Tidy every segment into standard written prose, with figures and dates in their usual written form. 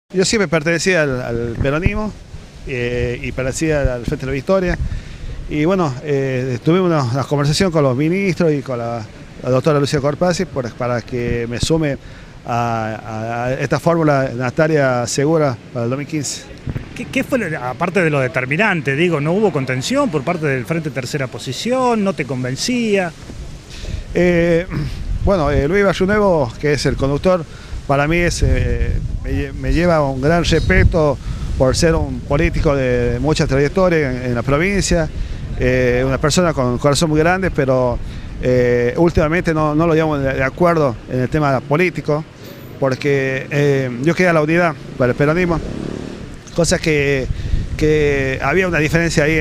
Yo siempre pertenecía al peronismo y pertenecía al Frente de la Victoria. Y bueno, tuvimos una conversación con los ministros y con la doctora Lucía Corpazzi para que me sume a esta fórmula Natalia Segura para el 2015. ¿Qué fue, aparte de lo determinante, digo, no hubo contención por parte del Frente Tercera Posición, no te convencía? Bueno, Luis Barrionuevo, que es el conductor, para mí me lleva un gran respeto por ser un político de mucha trayectoria en la provincia, una persona con un corazón muy grande, pero últimamente no lo llevamos de acuerdo en el tema político, porque yo quería la unidad para el peronismo, cosa que había una diferencia ahí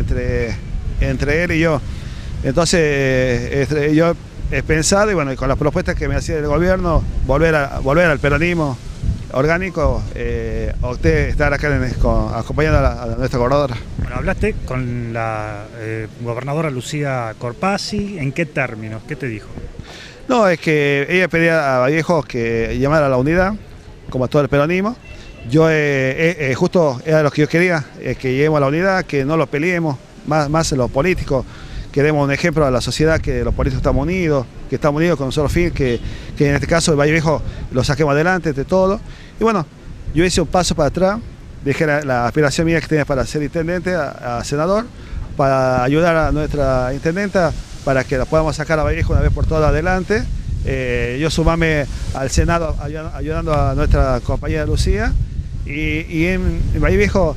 entre él y yo. Entonces yo he pensado, y bueno, y con las propuestas que me hacía el gobierno, volver al peronismo orgánico, opté estar acá acompañando a nuestra gobernadora. Bueno, hablaste con la gobernadora Lucía Corpazzi, ¿en qué términos? ¿Qué te dijo? No, es que ella pedía a Vallejo que llamara a la unidad, como a todo el peronismo. Yo justo era lo que yo quería, que lleguemos a la unidad, que no lo peleemos, más en los políticos, que demos un ejemplo a la sociedad, que los políticos estamos unidos, que estamos unidos con un solo fin, que en este caso el Valle Viejo lo saquemos adelante de todo. Y bueno, yo hice un paso para atrás, dejé la aspiración mía que tenía para ser intendente a senador, para ayudar a nuestra intendenta, para que la podamos sacar a Valle Viejo una vez por todas adelante. Yo sumame al Senado ayudando a nuestra compañera Lucía, y en Valle Viejo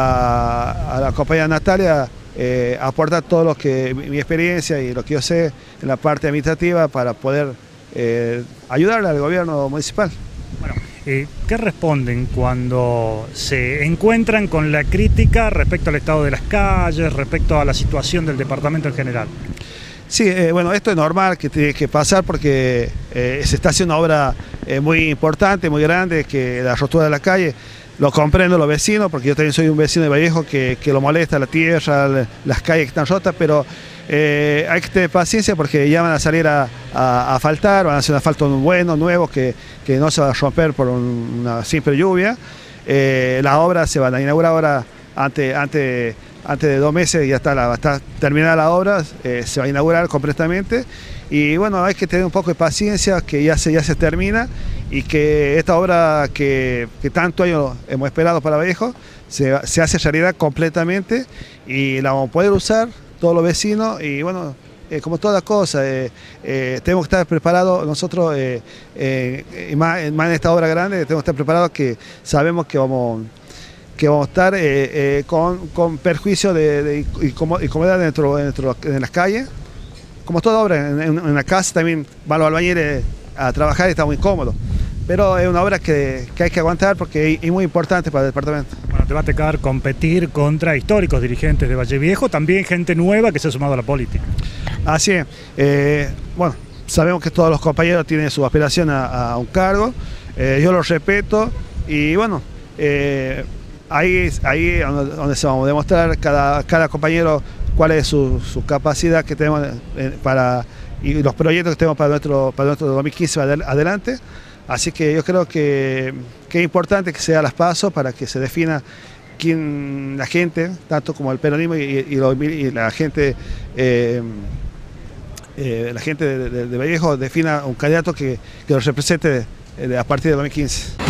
a la compañera Natalia, aportar todo lo que mi experiencia y lo que yo sé en la parte administrativa para poder ayudarle al gobierno municipal. Bueno, ¿qué responden cuando se encuentran con la crítica respecto al estado de las calles, respecto a la situación del departamento en general? Sí, bueno, esto es normal que tiene que pasar porque se está haciendo una obra muy importante, muy grande, que la rotura de la calle. Lo comprendo los vecinos, porque yo también soy un vecino de Vallejo que lo molesta la tierra, las calles que están rotas, pero hay que tener paciencia porque ya van a salir a asfaltar, van a hacer un asfalto bueno, nuevo, que no se va a romper por una simple lluvia. Las obras se van a inaugurar ahora antes de 2 meses, ya va a estar terminada la obra, se va a inaugurar completamente. Y bueno, hay que tener un poco de paciencia, que ya se termina, y que esta obra que tanto años hemos esperado para Vallejo se hace realidad completamente, y la vamos a poder usar todos los vecinos. Y bueno, como toda cosa, tenemos que estar preparados nosotros, más en esta obra grande, tenemos que estar preparados, que sabemos que vamos a estar con perjuicio de incomodidad en las calles. Como toda obra, en la casa también van los albañiles a trabajar y está muy incómodo. Pero es una obra que hay que aguantar porque es muy importante para el departamento. Bueno, te va a tocar competir contra históricos dirigentes de Valle Viejo, también gente nueva que se ha sumado a la política. Así es. Bueno, sabemos que todos los compañeros tienen su aspiración a un cargo. Yo lo respeto, y bueno, ahí donde se va a demostrar cada compañero cuál es su capacidad que tenemos y los proyectos que tenemos para nuestro 2015 adelante. Así que yo creo que es importante que sea las PASO para que se defina quién la gente, tanto como el peronismo y la gente de Vallejo, defina un candidato que los represente a partir del 2015.